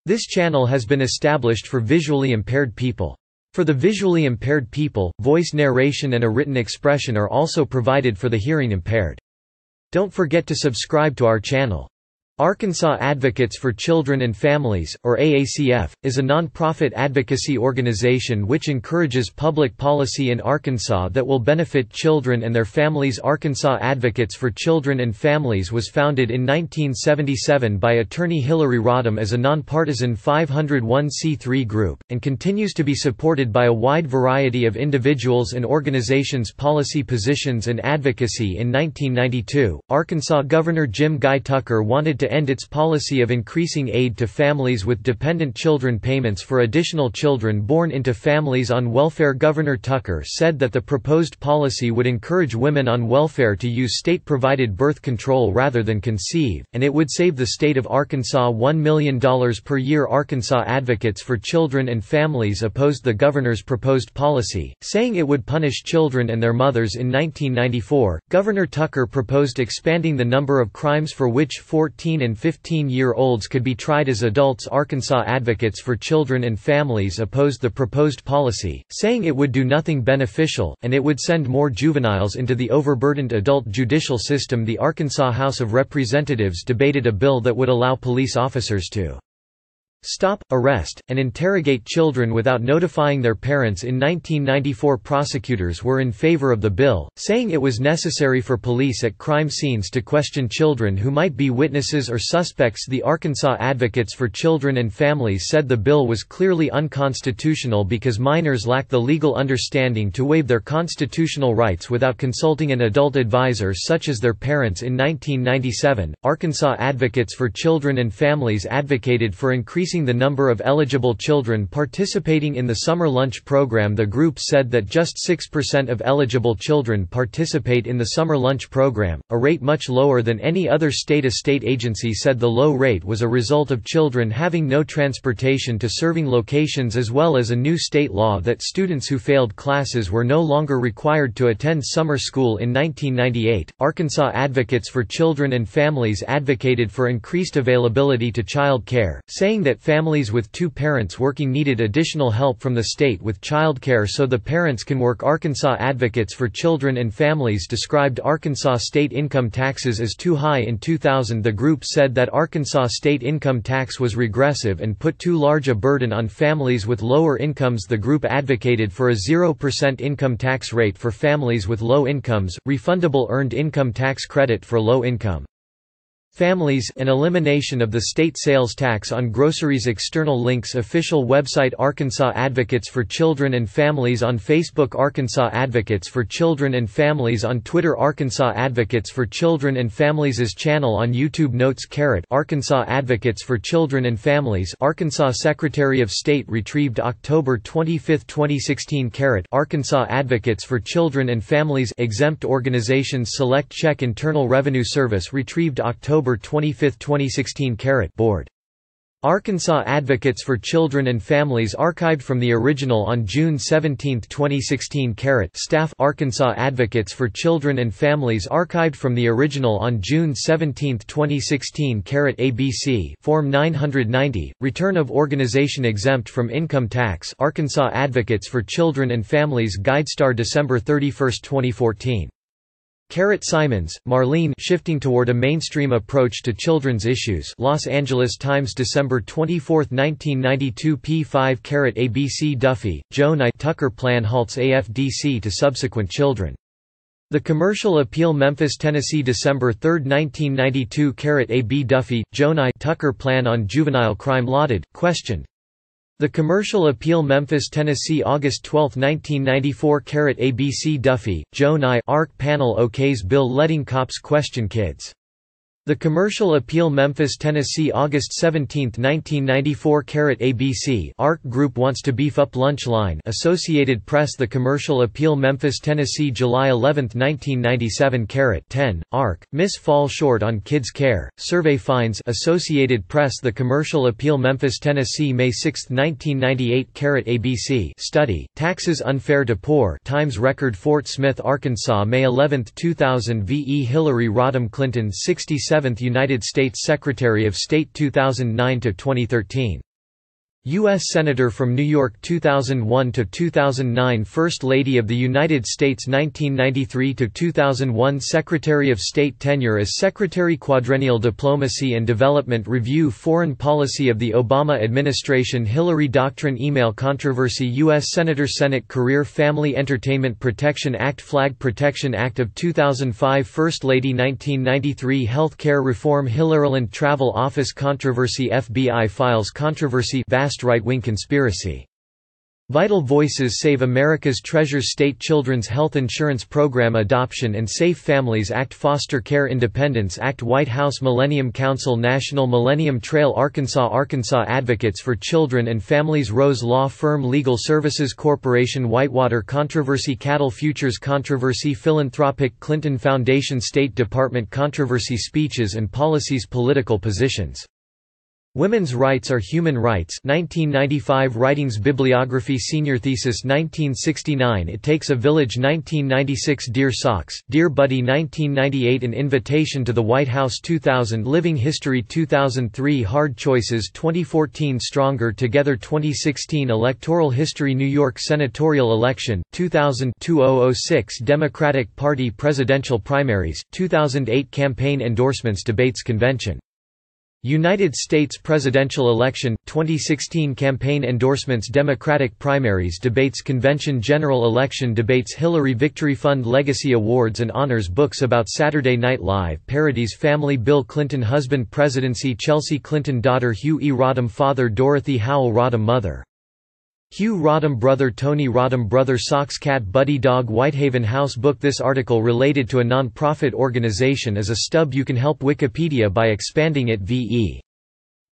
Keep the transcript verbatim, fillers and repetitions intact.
This channel has been established for visually impaired people. For the visually impaired people, voice narration and a written expression are also provided for the hearing impaired. Don't forget to subscribe to our channel. Arkansas Advocates for Children and Families, or A A C F, is a non-profit advocacy organization which encourages public policy in Arkansas that will benefit children and their families. Arkansas Advocates for Children and Families was founded in nineteen seventy-seven by attorney Hillary Rodham as a nonpartisan five oh one c three group, and continues to be supported by a wide variety of individuals and organizations. Policy positions and advocacy. In nineteen ninety-two, Arkansas Governor Jim Guy Tucker wanted to end its policy of increasing aid to families with dependent children payments for additional children born into families on welfare. Governor Tucker said that the proposed policy would encourage women on welfare to use state-provided birth control rather than conceive, and it would save the state of Arkansas one million dollars per year. Arkansas Advocates for Children and Families opposed the governor's proposed policy, saying it would punish children and their mothers. In nineteen ninety-four, Governor Tucker proposed expanding the number of crimes for which fourteen and fifteen-year-olds could be tried as adults. Arkansas Advocates for Children and Families opposed the proposed policy, saying it would do nothing beneficial, and it would send more juveniles into the overburdened adult judicial system. The Arkansas House of Representatives debated a bill that would allow police officers to stop, arrest, and interrogate children without notifying their parents. In nineteen ninety-four, prosecutors were in favor of the bill, saying it was necessary for police at crime scenes to question children who might be witnesses or suspects. The Arkansas Advocates for Children and Families said the bill was clearly unconstitutional because minors lack the legal understanding to waive their constitutional rights without consulting an adult advisor such as their parents. In nineteen ninety-seven, Arkansas Advocates for Children and Families advocated for increasing the number of eligible children participating in the summer lunch program. The group said that just six percent of eligible children participate in the summer lunch program, a rate much lower than any other state. A state agency said the low rate was a result of children having no transportation to serving locations, as well as a new state law that students who failed classes were no longer required to attend summer school. In nineteen ninety-eight, Arkansas Advocates for Children and Families advocated for increased availability to child care, saying that families with two parents working needed additional help from the state with childcare so the parents can work. Arkansas Advocates for Children and Families described Arkansas state income taxes as too high. In two thousand, the group said that Arkansas state income tax was regressive and put too large a burden on families with lower incomes. The group advocated for a zero percent income tax rate for families with low incomes, refundable earned income tax credit for low income families, and elimination of the state sales tax on groceries. External links. Official website Arkansas Advocates for Children and Families on Facebook, Arkansas Advocates for Children and Families on Twitter, Arkansas Advocates for Children and Families' channel on YouTube. Notes. Carrot Arkansas Advocates for Children and Families. Arkansas Secretary of State retrieved October twenty-fifth, twenty sixteen. Carrot Arkansas Advocates for Children and Families. Exempt organizations. Select check. Internal Revenue Service retrieved October twenty-fifth, twenty sixteen. Carrot Board Arkansas Advocates for Children and Families archived from the original on June seventeenth, twenty sixteen. Carrot Staff Arkansas Advocates for Children and Families archived from the original on June seventeenth, twenty sixteen. Carrot A B C Form nine ninety, Return of Organization Exempt from Income Tax. Arkansas Advocates for Children and Families GuideStar December thirty-first, twenty fourteen. Carrot Simons, Marlene Shifting Toward a Mainstream Approach to Children's Issues. Los Angeles Times December twenty-fourth, nineteen ninety-two. P five. Carrot A B C Duffy, Joan I. Tucker Plan halts A F D C to subsequent children. The Commercial Appeal Memphis, Tennessee December third, nineteen ninety-two. Carrot A B Duffy, Joan I. Tucker Plan on Juvenile Crime lauded, questioned. The Commercial Appeal Memphis, Tennessee August twelfth, nineteen ninety-four. Carrot A B C Duffy, Joan I. A R C Panel okays bill letting cops question kids. The Commercial Appeal Memphis, Tennessee August seventeenth, nineteen ninety-four. Carrot A B C A R C Group wants to beef up lunch line. Associated Press. The Commercial Appeal Memphis, Tennessee July eleventh, nineteen ninety-seven. Carrot ten. A R C Miss fall short on kids care. Survey finds. Associated Press. The Commercial Appeal Memphis, Tennessee May sixth, nineteen ninety-eight. Carrot A B C Study. Taxes unfair to poor. Times Record. Fort Smith, Arkansas May eleventh, two thousand. V E Hillary Rodham Clinton sixty-seventh United States Secretary of State two thousand nine to twenty thirteen. U S Senator from New York two thousand one to two thousand nine, First Lady of the United States nineteen ninety-three to two thousand one, Secretary of State, tenure as Secretary, Quadrennial Diplomacy and Development Review, Foreign Policy of the Obama Administration, Hillary Doctrine, Email Controversy, U S Senator, Senate, Career, Family Entertainment Protection Act, Flag Protection Act of two thousand five, First Lady nineteen ninety-three, Health Care Reform, Hillaryland Travel Office Controversy, F B I Files Controversy, Vast right-wing conspiracy. Vital Voices Save America's Treasures, State Children's Health Insurance Program, Adoption and Safe Families Act, Foster Care Independence Act, White House Millennium Council, National Millennium Trail, Arkansas Arkansas Advocates for Children and Families, Rose Law Firm, Legal Services Corporation, Whitewater Controversy, Cattle Futures Controversy, Philanthropic Clinton Foundation, State Department Controversy, Speeches and Policies, Political Positions. Women's Rights Are Human Rights, nineteen ninety-five, Writings, Bibliography, Senior Thesis nineteen sixty-nine, It Takes a Village nineteen ninety-six, Dear Socks, Dear Buddy nineteen ninety-eight, An Invitation to the White House two thousand, Living History two thousand three, Hard Choices twenty fourteen, Stronger Together twenty sixteen, Electoral History, New York Senatorial Election, two thousand, two thousand six, Democratic Party Presidential Primaries, two thousand eight, Campaign Endorsements, Debates, Convention. United States Presidential Election, twenty sixteen, Campaign Endorsements, Democratic Primaries, Debates, Convention, General Election Debates, Hillary Victory Fund, Legacy Awards and Honors, Books about Saturday Night Live, Parodies, Family, Bill Clinton Husband, Presidency, Chelsea Clinton Daughter, Hugh E. Rodham Father, Dorothy Howell Rodham Mother, Hugh Rodham Brother, Tony Rodham Brother, Socks, Cat, Buddy, Dog, Whitehaven House Book. This article related to a non-profit organization is a stub. You can help Wikipedia by expanding it. V E